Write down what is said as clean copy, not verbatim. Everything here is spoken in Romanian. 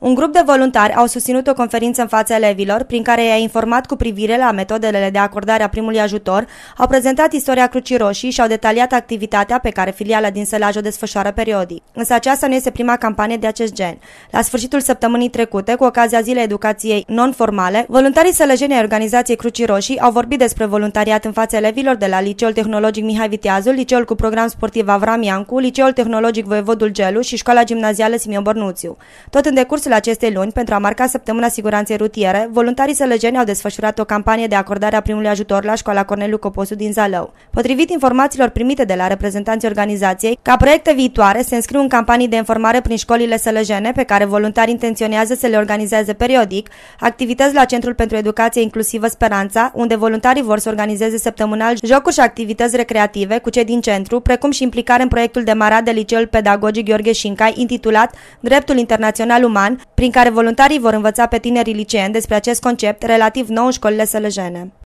Un grup de voluntari au susținut o conferință în fața elevilor, prin care i-a informat cu privire la metodele de acordare a primului ajutor, au prezentat istoria Crucii Roșii și au detaliat activitatea pe care filiala din Sălaj o desfășoară periodic. Însă aceasta nu este prima campanie de acest gen. La sfârșitul săptămânii trecute, cu ocazia Zilei Educației non-formale, voluntarii sălăjeni ai organizației Crucii Roșii au vorbit despre voluntariat în fața elevilor de la Liceul Tehnologic Mihai Viteazul, Liceul cu program sportiv Avram Iancu, Liceul Tehnologic Voievodul Gelu și Școala Gimnazială Simion Bărnuțiu. Tot în decursul acestei luni, pentru a marca Săptămâna Siguranței Rutiere, voluntarii sălăjeni au desfășurat o campanie de acordare a primului ajutor la Școala Corneliu Coposu din Zalău. Potrivit informațiilor primite de la reprezentanții organizației, ca proiecte viitoare se înscriu în campanii de informare prin școlile sălăjene, pe care voluntarii intenționează să le organizeze periodic, activități la Centrul pentru Educație Inclusivă Speranța, unde voluntarii vor să organizeze săptămânal jocuri și activități recreative cu cei din centru, precum și implicare în proiectul demarat de Liceul Pedagogic Gheorghe Șincai, intitulat Dreptul Internațional Uman, prin care voluntarii vor învăța pe tinerii liceeni despre acest concept relativ nou în școlile sălăjene.